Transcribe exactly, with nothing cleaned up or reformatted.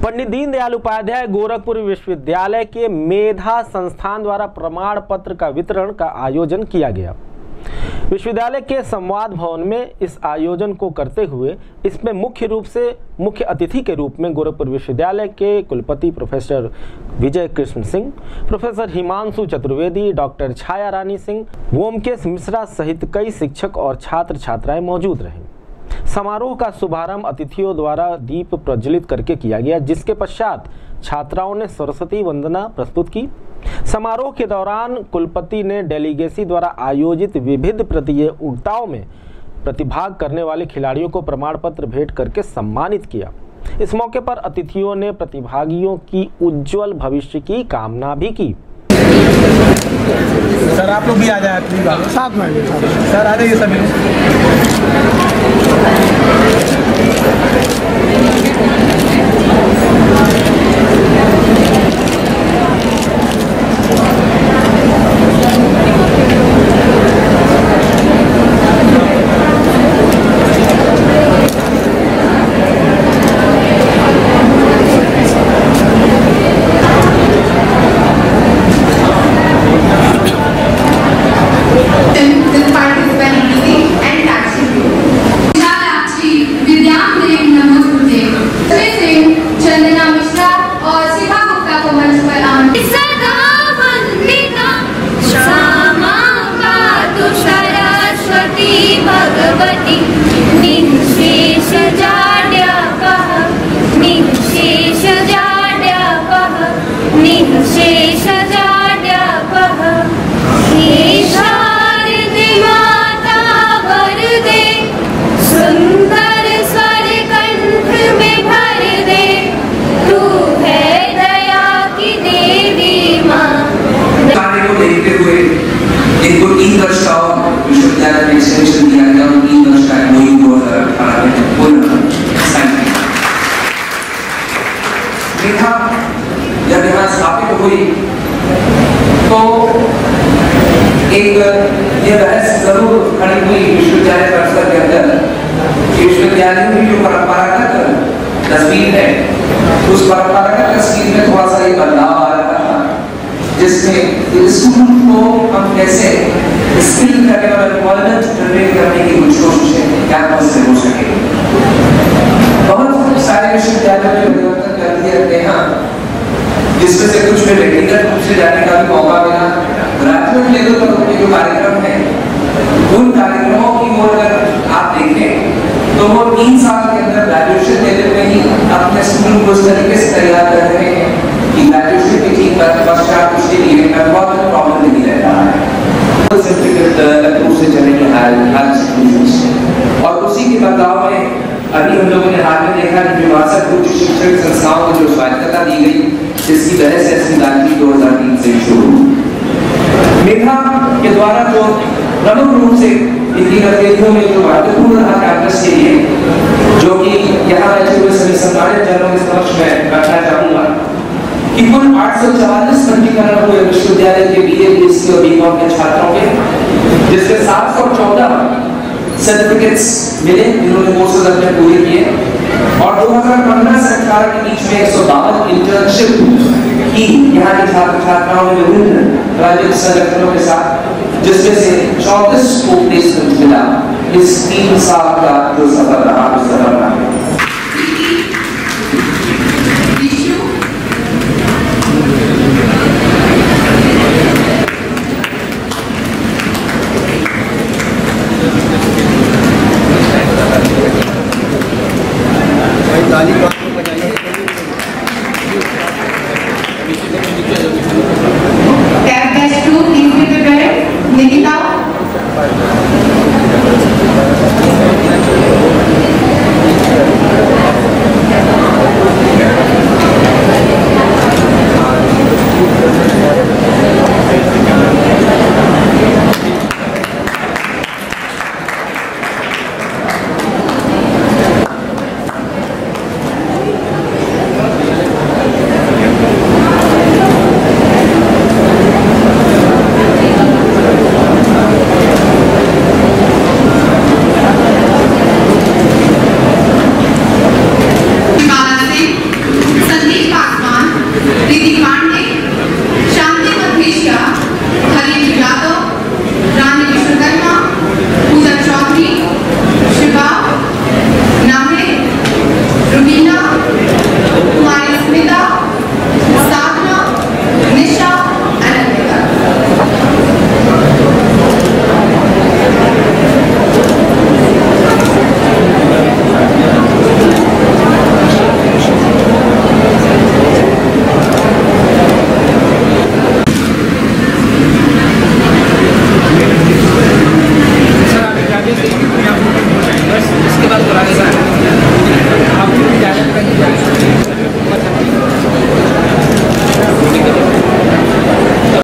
पंडित दीनदयाल उपाध्याय गोरखपुर विश्वविद्यालय के मेधा संस्थान द्वारा प्रमाण पत्र का वितरण का आयोजन किया गया। विश्वविद्यालय के संवाद भवन में इस आयोजन को करते हुए इसमें मुख्य रूप से मुख्य अतिथि के रूप में गोरखपुर विश्वविद्यालय के कुलपति professor Vijay Krishna Singh, professor Himanshu Chaturvedi, doctor Chhaya Rani Singh, Vyomkesh Mishra सहित कई शिक्षक और छात्र छात्राएं मौजूद रहे। समारोह का शुभारंभ अतिथियों द्वारा दीप प्रज्वलित करके किया गया, जिसके पश्चात छात्राओं ने सरस्वती वंदना प्रस्तुत की। समारोह के दौरान कुलपति ने डेलीगेसी द्वारा आयोजित विविध प्रतियोगिताओं में प्रतिभाग करने वाले खिलाड़ियों को प्रमाण पत्र भेंट करके सम्मानित किया। इस मौके पर अतिथियों ने प्रतिभागियों की उज्जवल भविष्य की कामना भी की। सर आप लोग भी आ जाए साथ में सर, आ जाइए सभी। जब यहाँ स्थापित हुई तो एक ये बहस जरूर खड़ी हुई विश्वविद्यालय परिसर के अंदर। विश्वविद्यालय की जो परंपरागत तस्वीर है, उस परंपरागत तस्वीर में थोड़ा सा एक बदलाव आ रहा था, जिसमें स्कूल को हम कैसे स्किल करने और एम्प्लॉयमेंट जनरेट करने की कुछ कोशिश है कैंपस से हो सके। बहुत सारे विश्वविद्यालयों में परिवर्तन कर दिए रहते हैं, जिसमें से कुछ में व्यक्तिगत रूप से जाने का भी मौका मिला। ग्रेजुएट लेवल पर उनके जो कार्यक्रम है, उन कार्यक्रमों की ओर अगर आप देखें तो वो तीन साल के अंदर ग्रेजुएशन लेवल में ही अपने स्कूल को इस तरीके से तैयार कर रहे हैं कि ग्रेजुएशन के ठीक पश्चात उसके लिए एम्प्लॉयमेंट प्रॉब्लम नहीं रह रहा है। से चलेंगे और उसी के बदलाव में अभी हम लोगों ने हाल में देखा कि विवासक उच्च शिक्षण संस्थाओं को जो स्वायत्तता दी गई, जिसकी बहस है दो हजार तीन से शुरू। मेधा के द्वारा जो प्रमुख रूप से इनकी गतिविधियों में जो महत्वपूर्ण रहा कैंपस के लिए, जो कि यहाँ बैठे हुए सभी सम्मानित जनों के समक्ष में रखना चाहूंगा कि कुल आठ सौ चवालीस पंजीकरण हुए विश्वविद्यालय के बीए, बीएससी और बीकॉम के छात्रों के, जिसके सात सौ चौदह सर्टिफिकेट्स मिले जिन्होंने कोर्सेज अपने पूरे किए। और दो हज़ार पंद्रह से अठारह के बीच में एक सौ बावन इंटर्नशिप की यहाँ के छात्र छात्राओं ने विभिन्न प्राइवेट संगठनों के साथ, जिसमें से चौंतीस को प्लेसमेंट मिला। इस तीन साल का जो सफर रहा, उस सफर रहा